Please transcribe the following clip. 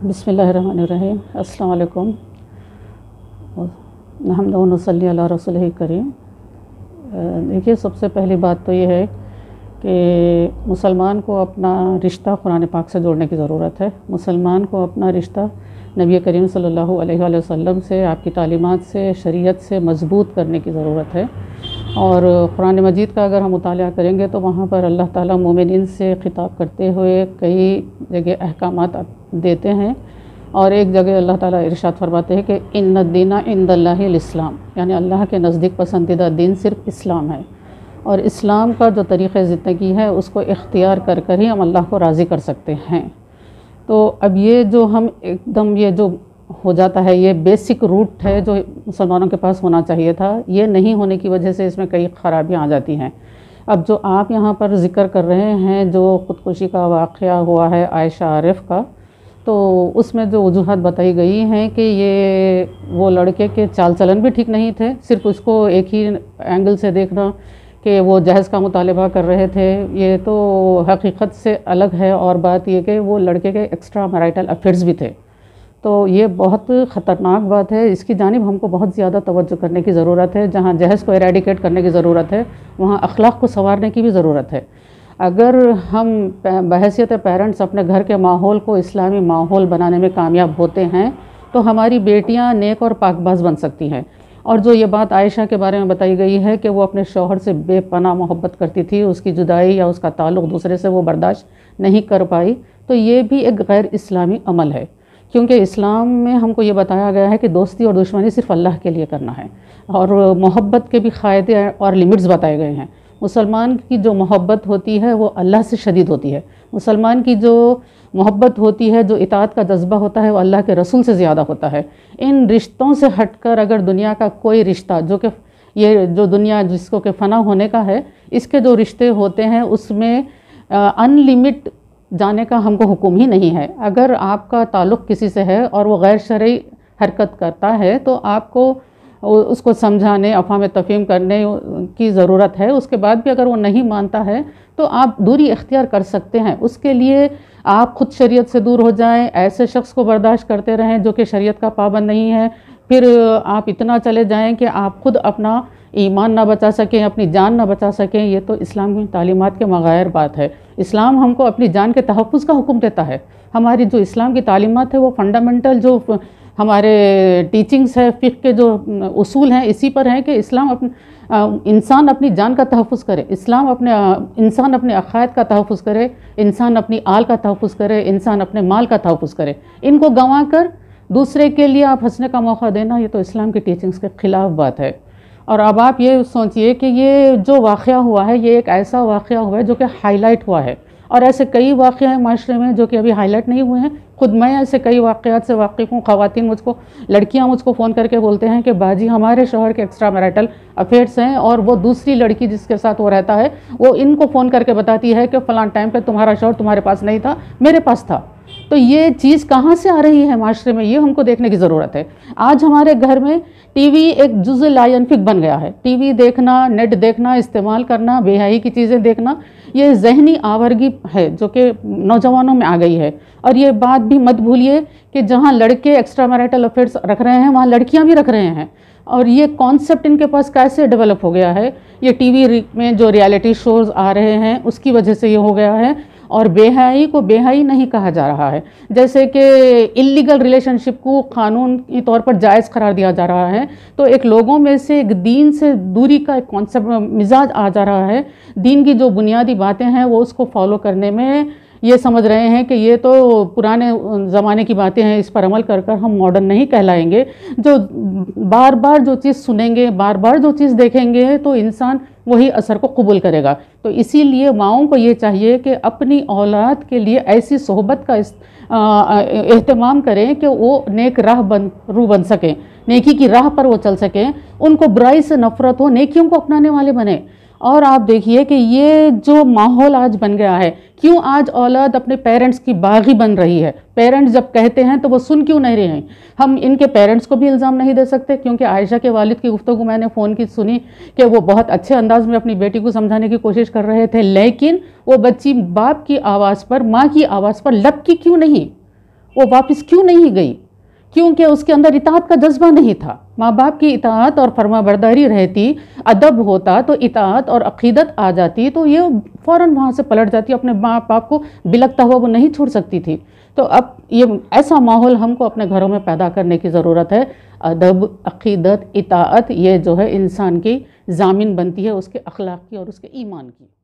बिस्मिल्लाहिर्रहमानिर्रहीम। अस्सलाम वालेकुम। हम्दुलिल्लाह व नसल्ली अला रसूलिल करीम। देखिए, सबसे पहली बात तो ये है कि मुसलमान को अपना रिश्ता कुरान पाक से जोड़ने की ज़रूरत है। मुसलमान को अपना रिश्ता नबी करीम सल्लल्लाहु अलैहि वसल्लम से, आपकी तालीमात से, शरीयत से मज़बूत करने की ज़रूरत है। और कुरान मजीद का अगर हम मुताला करेंगे तो वहाँ पर अल्लाह ताला मोमिनीन से ख़िताब करते हुए कई जगह अहकामात देते हैं। और एक जगह अल्लाह ताला इरशाद फरमाते हैं कि इन्ना दीना इंदल्लाहिल इस्लाम, यानी अल्लाह के नज़दीक पसंदीदा दीन सिर्फ़ इस्लाम है। और इस्लाम का जो तरीक़े ज़िंदगी है उसको इख्तियार कर कर ही हम अल्लाह को राज़ी कर सकते हैं। तो अब ये जो हम एकदम ये जो हो जाता है, ये बेसिक रूट है जो मुसलमानों के पास होना चाहिए था, ये नहीं होने की वजह से इसमें कई ख़राबियाँ आ जाती हैं। अब जो आप यहाँ पर ज़िक्र कर रहे हैं, जो ख़ुदकुशी का वाक़या हुआ है आयशा आरिफ का, तो उसमें जो वजूहत बताई गई हैं कि ये वो लड़के के चाल चलन भी ठीक नहीं थे। सिर्फ उसको एक ही एंगल से देखना कि वो जहेज़ का मुतालबा कर रहे थे, ये तो हकीकत से अलग है। और बात ये कि वो लड़के के एक्स्ट्रा मैरिटल अफेयर्स भी थे। तो ये बहुत ख़तरनाक बात है, इसकी जानिब हमको बहुत ज़्यादा तवज्जो करने की ज़रूरत है। जहाँ जहेज़ को एरेडिकेट करने की ज़रूरत है, वहाँ अखलाक़ को संवारने की भी ज़रूरत है। अगर हम बहैसियत पेरेंट्स अपने घर के माहौल को इस्लामी माहौल बनाने में कामयाब होते हैं तो हमारी बेटियाँ नेक और पाकबाज बन सकती हैं। और जो ये बात आयशा के बारे में बताई गई है कि वो अपने शौहर से बेपनाह मोहब्बत करती थी, उसकी जुदाई या उसका ताल्लुक़ दूसरे से वो बर्दाश्त नहीं कर पाई, तो ये भी एक गैर इस्लामी अमल है। क्योंकि इस्लाम में हमको ये बताया गया है कि दोस्ती और दुश्मनी सिर्फ़ अल्लाह के लिए करना है। और मोहब्बत के भी क़ायदे और लिमिट्स बताए गए हैं। मुसलमान की जो मोहब्बत होती है वो अल्लाह से शदीद होती है। मुसलमान की जो मोहब्बत होती है, जो इताअत का जज्बा होता है, वो अल्लाह के रसूल से ज़्यादा होता है। इन रिश्तों से हटकर अगर दुनिया का कोई रिश्ता, जो कि ये जो दुनिया जिसको कि फ़ना होने का है, इसके जो रिश्ते होते हैं उसमें अनलिमिट जाने का हमको हुक्म ही नहीं है। अगर आपका ताल्लुक़ किसी से है और वो गैर शरई हरकत करता है तो आपको उसको समझाने, अफ़हाम तफ़हीम करने की ज़रूरत है। उसके बाद भी अगर वो नहीं मानता है तो आप दूरी इख्तियार कर सकते हैं। उसके लिए आप ख़ुद शरीयत से दूर हो जाएं, ऐसे शख्स को बर्दाश्त करते रहें जो कि शरीयत का पाबंद नहीं है। फिर आप इतना चले जाएं कि आप ख़ुद अपना ईमान ना बचा सकें, अपनी जान ना बचा सकें। ये तो इस्लाम की तालीमात के बग़ैर बात है। इस्लाम हमको अपनी जान के तहफ़्फ़ुज़ का हुक्म देता है। हमारी जो इस्लाम की तालीमात है वो फंडामेंटल जो हमारे टीचिंग्स है, फ़िक़्ह के जो उसूल हैं, इसी पर हैं कि इस्लाम इंसान अपनी जान का तहफ़्फ़ुज़ करे, इंसान अपने अक़ायद का तहफ़्फ़ुज़ करे, इंसान अपनी आल का तहफ़्फ़ुज़ करे, इंसान अपने माल का तहफ़्फ़ुज़ करे। इनको गंवा कर दूसरे के लिए आप हंसने का मौका देना, ये तो इस्लाम की टीचिंग्स के ख़िलाफ़ बात है। और अब आप ये सोचिए कि ये जो वाक़या हुआ है, ये एक ऐसा वाक़या हुआ है जो कि हाईलाइट हुआ है। और ऐसे कई वाक़या हैं माशरे में जो कि अभी हाईलाइट नहीं हुए हैं। ख़ुद मैं ऐसे कई वाक़यात से वाक़िफ़ हूँ। ख़वातीन लड़कियाँ मुझको फ़ोन करके बोलते हैं कि बाजी हमारे शौहर के एक्स्ट्रा मैरिटल अफेयर्स हैं, और वो दूसरी लड़की जिसके साथ वो रहता है वो इनको फ़ोन करके बताती है कि फ़लाँ टाइम पे तुम्हारा शौहर तुम्हारे पास नहीं था, मेरे पास था। तो ये चीज़ कहाँ से आ रही है माशरे में, ये हमको देखने की ज़रूरत है। आज हमारे घर में टीवी एक जुज़ ला यनफ़िक बन गया है। टीवी देखना, नेट देखना, इस्तेमाल करना, बेहयाई की चीज़ें देखना, ये ज़हनी आवर्गी है जो कि नौजवानों में आ गई है। और ये बात भी मत भूलिए कि जहाँ लड़के एक्स्ट्रा मैरिटल अफेयर्स रख रहे हैं वहाँ लड़कियाँ भी रख रहे हैं। और ये कॉन्सेप्ट इनके पास कैसे डेवलप हो गया है, ये टीवी में जो रियलिटी शोज़ आ रहे हैं उसकी वजह से ये हो गया है। और बेहयाई को बेहयाई नहीं कहा जा रहा है। जैसे कि इल्लीगल रिलेशनशिप को कानून के तौर पर जायज़ करार दिया जा रहा है, तो एक लोगों में से एक दीन से दूरी का एक कॉन्सेप्ट मिजाज आ जा रहा है। दीन की जो बुनियादी बातें हैं वो उसको फॉलो करने में ये समझ रहे हैं कि ये तो पुराने ज़माने की बातें हैं, इस पर अमल कर कर हम मॉडर्न नहीं कहलाएंगे। जो बार बार जो चीज़ सुनेंगे, बार बार जो चीज़ देखेंगे तो इंसान वही असर को कबूल करेगा। तो इसीलिए माओं को ये चाहिए कि अपनी औलाद के लिए ऐसी सोहबत का एहतमाम करें कि वो नेक राह बन सकें, नेकी की राह पर वो चल सकें, उनको बुराई से नफ़रत हो, नेकियों को अपनाने वाले बने। और आप देखिए कि ये जो माहौल आज बन गया है, क्यों आज औलाद अपने पेरेंट्स की बागी बन रही है। पेरेंट्स जब कहते हैं तो वो सुन क्यों नहीं रहे हैं। हम इनके पेरेंट्स को भी इल्ज़ाम नहीं दे सकते, क्योंकि आयशा के वालिद की गुफ्तगू मैंने फ़ोन की सुनी कि वो बहुत अच्छे अंदाज में अपनी बेटी को समझाने की कोशिश कर रहे थे, लेकिन वो बच्ची बाप की आवाज़ पर, माँ की आवाज़ पर लपकी क्यों नहीं। वो वापस क्यों नहीं गई? क्योंकि उसके अंदर इताअत का जज्बा नहीं था। माँ बाप की इताअत और फरमाबरदारी रहती, अदब होता तो इताअत और अक़ीदत आ जाती, तो ये फ़ौरन वहाँ से पलट जाती, अपने माँ बाप को बिलकता हुआ वो नहीं छोड़ सकती थी। तो अब ये ऐसा माहौल हमको अपने घरों में पैदा करने की ज़रूरत है। अदब, अक़ीदत, इताअत, ये जो है इंसान की ज़ामिन बनती है उसके अखलाक की और उसके ईमान की।